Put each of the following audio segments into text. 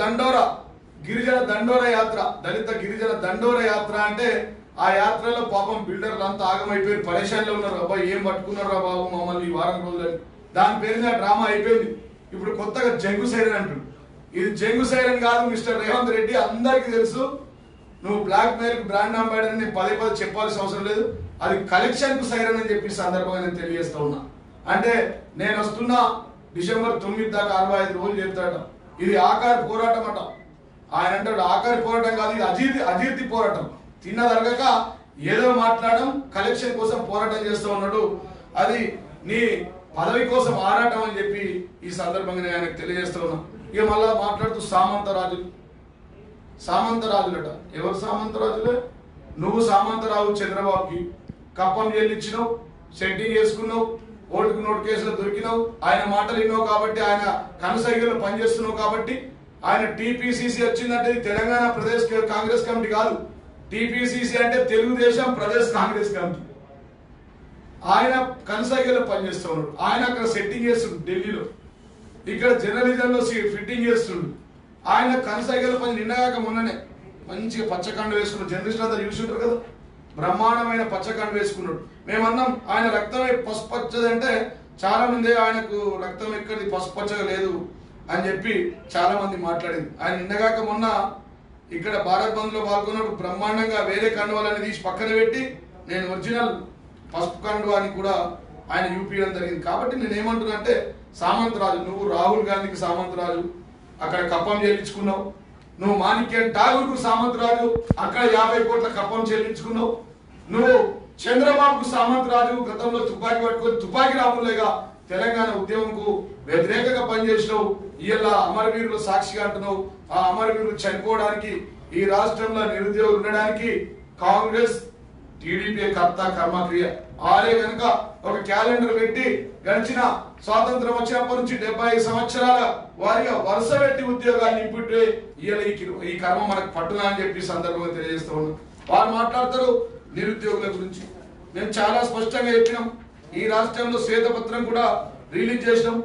గిరిజన దండోర యాత్ర, దళిత గిరిజన దండోర యాత్ర అంటే ఆ యాత్రలో పాపం బిల్డర్లు అంతా ఆగమైపోయి పరేషాన్లో ఉన్నారు. అబ్బాయి ఏం పట్టుకున్నారా బాబు మమ్మల్ని ఈ వారం రోజులని. దాని పేరుగా డ్రామా అయిపోయింది. ఇప్పుడు కొత్తగా జంగు సైరన్ అంటుంది. ఇది జంగు సైరన్ కాదు మిస్టర్ రేవంత్ రెడ్డి, అందరికీ తెలుసు. నువ్వు బ్లాక్ మెయిల్ బ్రాండ్ అంబాసిడర్ ని పదే చెప్పాల్సిన అవసరం లేదు. అది కలెక్షన్ కు సైరన్ అని చెప్పి సందర్భంగా నేను తెలియజేస్తా ఉన్నా. అంటే నేను వస్తున్నా డిసెంబర్ 9 దాకా 65 రోజులు చెప్తాడ. ఇది ఆఖరి పోరాటం అట. ఆయన అంటాడు ఆఖరి పోరాటం కాదు, ఇది అజీర్తి పోరాటం. తిన్నదరగక ఏదో మాట్లాడడం, కలెక్షన్ కోసం పోరాటం చేస్తూ ఉన్నాడు. అది నీ పదవి కోసం ఆరాటం అని చెప్పి ఈ సందర్భంగా నేను ఆయనకు తెలియజేస్తూ ఉన్నా. ఇక మళ్ళా మాట్లాడుతూ సామంతరాజులట. ఎవరు సామంతరాజులే? నువ్వు సామంతరాజు చంద్రబాబుకి కప్పం చెల్లించినావు, సెట్టింగ్ చేసుకున్నావు, ఓటుకు నోటు కేసులో దొరికినావు. ఆయన మాటలు విన్నావు కాబట్టి, ఆయన కనసైగల్లో పనిచేస్తున్నావు కాబట్టి. ఆయన టీపీసీసీ వచ్చిందంటే తెలంగాణ ప్రదేశ్ కాంగ్రెస్ కమిటీ కాదు. టీపీసీసీ అంటే తెలుగుదేశం ప్రదేశ్ కాంగ్రెస్ కమిటీ. ఆయన కనసైగల్లో పనిచేస్తూ ఉన్నాడు. ఆయన అక్కడ సెట్టింగ్ చేస్తుండు ఢిల్లీలో, ఇక్కడ జర్నలిజంలో ఫిట్టింగ్ చేస్తుండు. ఆయన కనసైగల పని నిన్నగాక మొన్ననే మంచిగా పచ్చకండు వేసుకున్నాడు. జర్నలిస్టులు అంతా చూసుంటారు కదా, బ్రహ్మాండమైన పచ్చకండు వేసుకున్నాడు. మేమన్నాం ఆయన రక్తమే పసుపచ్చది అంటే చాలా మంది ఆయనకు రక్తం ఎక్కడిది పసుపచ్చగా లేదు అని చెప్పి చాలా మంది మాట్లాడింది. ఆయన నిన్నగాక మొన్న ఇక్కడ భారత్ బంద్ లో పాల్గొన్నప్పుడు బ్రహ్మాండంగా వేరే కండువాలని తీసి పక్కన పెట్టి నేను ఒరిజినల్ పసుపు కండువా అని కూడా ఆయన యూపీయడం జరిగింది. కాబట్టి నేను ఏమంటున్నా అంటే సామంతరాజు, నువ్వు రాహుల్ గాంధీకి సామంతరాజు, అక్కడ కప్పం చెల్లించుకున్నావు. నువ్వు మాణిక్యం ఠాగూర్కు సామంతరాజు, అక్కడ 50 కోట్ల కప్పం చెల్లించుకున్నావు. నువ్వు చంద్రబాబుకు సామంతరాజు, గతంలో తుపాకీ పట్టుకొని తుపాకీ రాములేగా తెలంగాణ ఉద్యమంకు వ్యతిరేకంగా పనిచేసినావు. ఇలా అమరవీరులు సాక్షిగా అంటున్నావు. ఆ అమరవీరులు చనిపోవడానికి, ఈ రాష్ట్రంలో నిరుద్యోగులు ఉండడానికి కాంగ్రెస్ టీడీపీ కర్త కర్మక్రియ. ఆరే కనుక ఒక క్యాలెండర్ పెట్టి గడిచిన స్వాతంత్రం వచ్చినప్పటి నుంచి 75 సంవత్సరాల వారిగా వరుస పెట్టి ఉద్యోగాలు నింపుంటే ఈ కర్మ మనకు పట్టునా అని చెప్పి సందర్భంగా తెలియజేస్తూ ఉన్నాం. వారు మాట్లాడతారు నిరుద్యోగుల గురించి. మేము చాలా స్పష్టంగా చెప్పినాం. ఈ రాష్ట్రంలో శ్వేతపత్రం కూడా రిలీజ్ చేసినాం.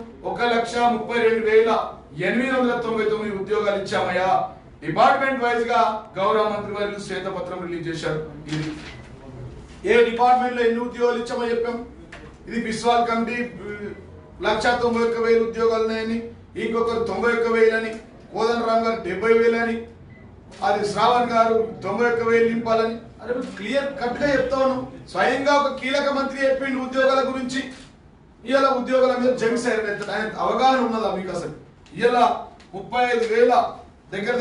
1,32,899 ఉద్యోగాలు ఇచ్చామయ్యా. డిపార్ట్మెంట్ వైజ్ గా గౌరవ మంత్రి వారు శ్వేతపత్రం రిలీజ్ చేశారు. ఇది ఏ డిపార్ట్మెంట్ లో ఎన్ని ఉద్యోగాలు ఇచ్చామో చెప్పాం. ఇది బిస్వాల్ కమిటీ 1,91,000 ఉద్యోగాలు ఉన్నాయని, ఇంకొకరు 91,000 అని, కోదండరామ్ గారు 70,000 అని, అది శ్రావణ్ గారు 91,000 నింపాలని. అరే క్లియర్ కట్ గా చెప్తా ఉన్నాం. స్వయంగా ఒక కీలక మంత్రి చెప్పిండు ఉద్యోగాల గురించి. ఇలా ఉద్యోగాల మీద జంగ్ సైరన్ ఎత్తడం ఆయన అవగాహన ఉన్నదా మీకు? అసలు ఇలా 35,000 దగ్గర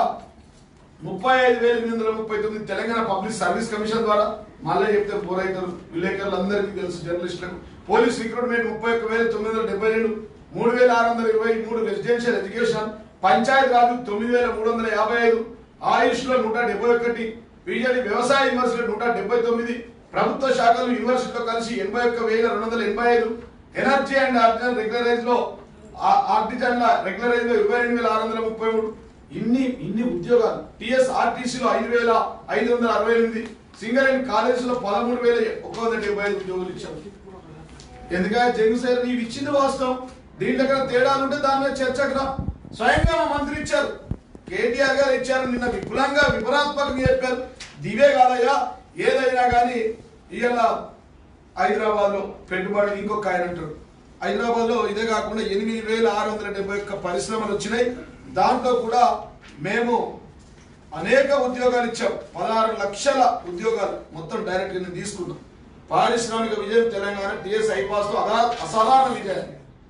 35,839 తెలంగాణ పబ్లిక్ సర్వీస్ కమిషన్ ద్వారా, మళ్ళీ చెప్తే పోరైతారు విలేకరులు అందరికీ తెలుసు, జర్నలిస్టులకు. Police recruitment 31,972, 3,623 residential education, panchayat raj 9,355, AYUSH లో 171, పీజీడీ వ్యవసాయ యూనివర్సిటీ 179, ప్రభుత్వ శాఖలు యూనివర్సిటీలో కలిసి 81,285, ఎనర్జీ అండ్ ఆర్టిజన్ రెగ్యులరైజ్ లో 22,633. ఇన్ని ఉద్యోగాలు. టీఎస్ఆర్టీసీలో 5,568, సింగర్ అండ్ కాలేజీలో 13,175 ఉద్యోగులు ఇచ్చాము. ఎందుకంటే జంగు సైరన్ నీవు ఇచ్చింది వాస్తవం. దీని దగ్గర తేడాలు ఉంటే దాని మీద చర్చకు రా. స్వయంగా మా మంత్రి ఇచ్చారు, కేటీఆర్ గారు ఇచ్చారు. నిన్న విపులంగా వివరాత్మకంగా చెప్పారు. దివే కాదయ్యా ఏదైనా కానీ. ఇవాళ హైదరాబాద్ లో పెట్టుబడి ఇంకొక ఆయన అంటారు. హైదరాబాద్ లో ఇదే కాకుండా 8,671 పరిశ్రమలు వచ్చినాయి. దాంట్లో కూడా మేము అనేక ఉద్యోగాలు ఇచ్చాం. 16 లక్షల ఉద్యోగాలు మొత్తం డైరెక్ట్ గా తీసుకున్నాం. పారిశ్రామిక విజయం తెలంగాణ టీఎస్ ఐపాస్ తో అసాధారణ విజయాన్ని.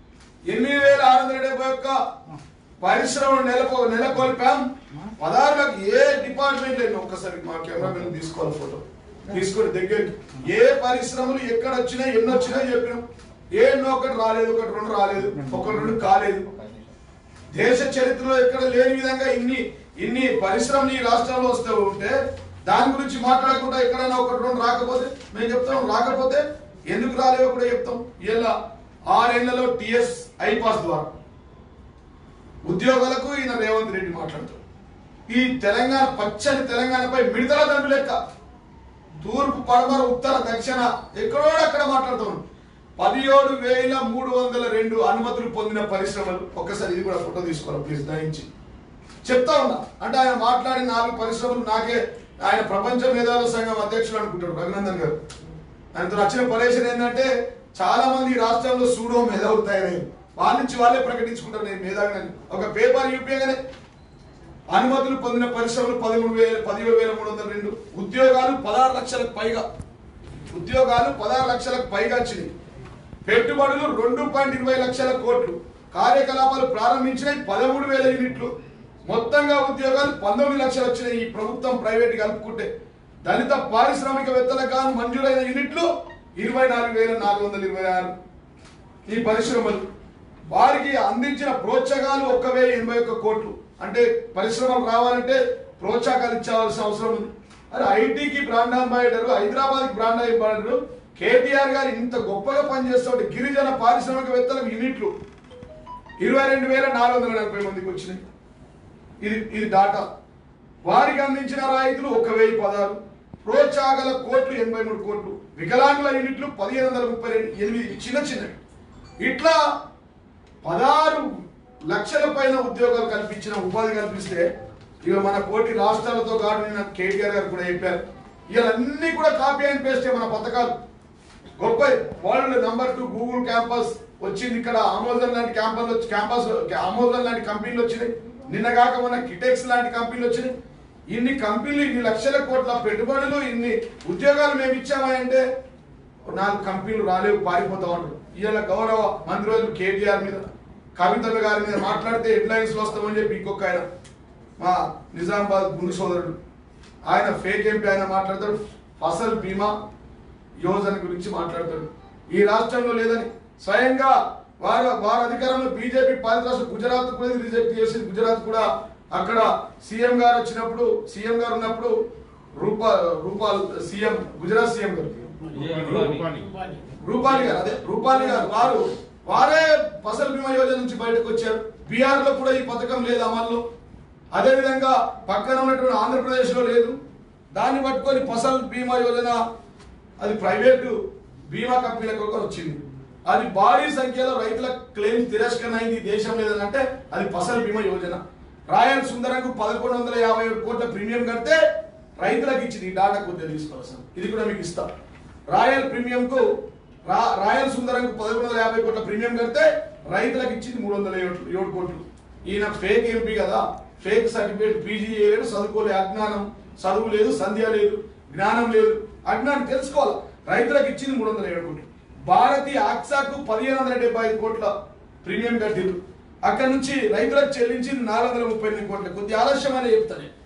8,671 పరిశ్రమలు నెలకొల్పాం. 16 లక్షలు. ఏ డిపార్ట్మెంట్ లేదు. ఒక్కసారి మా కెమెరామెన్ తీసుకోవాలి ఫోటో తీసుకొని దగ్గరికి. ఏ పరిశ్రమలు ఎక్కడ వచ్చినాయి, ఎన్ని వచ్చినాయి చెప్పినాం. ఒకటి రాలేదు, ఒకటి 2 రాలేదు, 1-2 కాలేదు. దేశ చరిత్రలో ఎక్కడ లేని విధంగా ఇన్ని పరిశ్రమలు ఈ రాష్ట్రంలో వస్తూ ఉంటే దాని గురించి మాట్లాడకుండా ఎక్కడైనా 1-2 రాకపోతే మేము చెప్తాం. రాకపోతే ఎందుకు రాలేవో కూడా చెప్తాం. ఇలా 6 ఏళ్లలో టిఎస్ ఐపాస్ ద్వారా ఉద్యోగాలకు ఈయన రేవంత్ రెడ్డి మాట్లాడుతారు. ఈ తెలంగాణ పచ్చని తెలంగాణపై మిడతల దండు లెక్క తూర్పు, పడమర, ఉత్తర, దక్షిణ ఎక్కడో అక్కడ మాట్లాడుతున్నాం. 17,302 అనుమతులు పొందిన పరిశ్రమలు. ఒక్కసారి ఇది కూడా ఫోటో తీసుకోవాలి ప్లీజ్ దయించి. చెప్తా ఉన్నా. అంటే ఆయన మాట్లాడిన 4 పరిశ్రమలు నాకే ఆయన ప్రపంచ మేధావుల సంఘం అధ్యక్షుడు అనుకుంటాడు రఘునందన్ గారు. ఆయనతో వచ్చిన పరేషన్ ఏంటంటే చాలా మంది ఈ రాష్ట్రంలో సూడో మేధావులు తయారయ్యారు. వాళ్ళ నుంచి వాళ్ళే ప్రకటించుకుంటారు నేను మేధావిని. ఒక పేపర్ యూపీగానే అనుమతులు పొందిన పరిశ్రమలు 17,302, ఉద్యోగాలు 16 లక్షలకు పైగా, ఉద్యోగాలు 16 లక్షలకు పైగా వచ్చినాయి. పెట్టుబడులు 2.20 లక్షల కోట్లు, కార్యకలాపాలు ప్రారంభించినాయి 13,000 యూనిట్లు, మొత్తంగా ఉద్యోగాలు 19 లక్షలు వచ్చినాయి. ఈ ప్రభుత్వం ప్రైవేట్ కలుపుకుంటే దళిత పారిశ్రామికవేత్తలకు గాను మంజూరైన యూనిట్లు 24,426. ఈ పరిశ్రమలు వారికి అందించిన ప్రోత్సాహాలు 1,081 కోట్లు. అంటే పరిశ్రమలు రావాలంటే ప్రోత్సాహాలు ఇచ్చాల్సిన అవసరం ఉంది. అరే ఐటీకి బ్రాండ్ అంబాసిడర్, హైదరాబాద్కి బ్రాండ్ అంబాసిడర్ కేటీఆర్ గారు ఇంత గొప్పగా పనిచేస్తుంటే గిరిజన పారిశ్రామికవేత్తలకు యూనిట్లు 22,440 మందికి వచ్చినాయి. ఇది డాటా. వారికి అందించిన రాయితీలు 1,016, ప్రోత్సాహకాల కోట్లు 83 కోట్లు, వికలాంగుల యూనిట్లు 1,538 చిన్నవి. ఇట్లా 16 లక్షల పైన ఉద్యోగాలు కల్పించిన, ఉపాధి కల్పిస్తే ఇక మన కోటి రాష్ట్రాలతో కాదు నిన్న కేటీఆర్ గారు కూడా చెప్పారు. ఇవన్నీ కూడా కాపీ అండ్ పేస్ట్ మన పథకాలు. గొప్ప వరల్డ్ నంబర్ 2 గూగుల్ క్యాంపస్ వచ్చింది. ఇక్కడ అమెజాన్ లాంటి అమెజాన్ లాంటి కంపెనీలు వచ్చినాయి. నిన్నగాక మన కిటెక్స్ లాంటి కంపెనీలు వచ్చినాయి. ఇన్ని కంపెనీలు, ఇన్ని లక్షల కోట్ల పెట్టుబడులు, ఇన్ని ఉద్యోగాలు మేము ఇచ్చామంటే 4 కంపెనీలు రాలేవు, పారిపోతా ఉంటారు. ఇవాళ గౌరవ మంత్రి కేటీఆర్ మీద, కవితలు గారి మీద మాట్లాడితే హెడ్లైన్స్ వస్తామని చెప్పి ఇంకొక ఆయన మా నిజామాబాద్ గుండు సోదరుడు ఆయన ఫేక్ ఎంపీ ఆయన మాట్లాడతాడు. ఫసల్ బీమా యోజన గురించి మాట్లాడతాడు. ఈ రాష్ట్రంలో లేదని స్వయంగా వారు అధికారంలో బీజేపీ పాలిత రాష్ట్రం గుజరాత్ కూడా రిజెక్ట్ చేసింది. గుజరాత్ కూడా అక్కడ సీఎం గారు వచ్చినప్పుడు, సీఎం గారు ఉన్నప్పుడు రూపాల్ సీఎం, గుజరాత్ సీఎం గారు రూపాలి గారు వారే ఫసల్ బీమా యోజన నుంచి బయటకు వచ్చారు. బీహార్ లో కూడా ఈ పథకం లేదు అమల్లో. అదేవిధంగా పక్కన ఉన్నటువంటి ఆంధ్రప్రదేశ్ లో లేదు. దాన్ని పట్టుకొని ఫసల్ బీమా యోజన అది ప్రైవేటు బీమా కంపెనీలకు వచ్చింది. అది భారీ సంఖ్యలో రైతుల క్లెయిమ్స్ తిరస్కరణ అయింది. దేశం లేదంటే అది ఫసల్ బీమా యోజన. రాయల్ సుందరంకు 1,157 కోట్ల ప్రీమియం కడితే రైతులకు ఇచ్చింది. ఈ డాటా కొద్దిగా తీసుకోవాల్సింది, ఇది కూడా మీకు ఇస్తా. రాయల్ ప్రీమియంకు రాయల్ సుందరంకు 1,150 కోట్ల ప్రీమియం కడితే రైతులకు ఇచ్చింది 307 కోట్లు. ఈయన ఫేక్ ఎంపీ కదా, ఫేక్ సర్టిఫికేట్, పీజీ చేయలేడు, చదువుకోలేదు, అజ్ఞానం, చదువు లేదు, సంధ్య లేదు, జ్ఞానం లేదు, అజ్ఞానం తెలుసుకోవాలి. రైతులకు ఇచ్చింది 307 కోట్లు. భారతీయ ఆక్సాకు 1,575 కోట్ల ప్రీమియం కట్టింది. అక్కడ నుంచి రైతులకు చెల్లించింది 438 కోట్లు. కొద్ది ఆలస్యం అనే చెప్తాను.